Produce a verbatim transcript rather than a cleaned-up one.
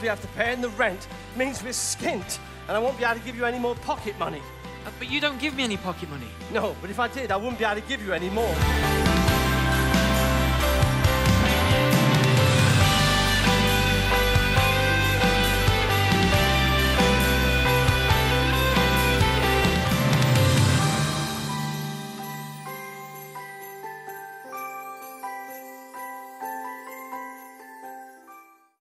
have to pay, and the rent means we're skint, and I won't be able to give you any more pocket money. Uh, but you don't give me any pocket money. No, but if I did, I wouldn't be able to give you any more.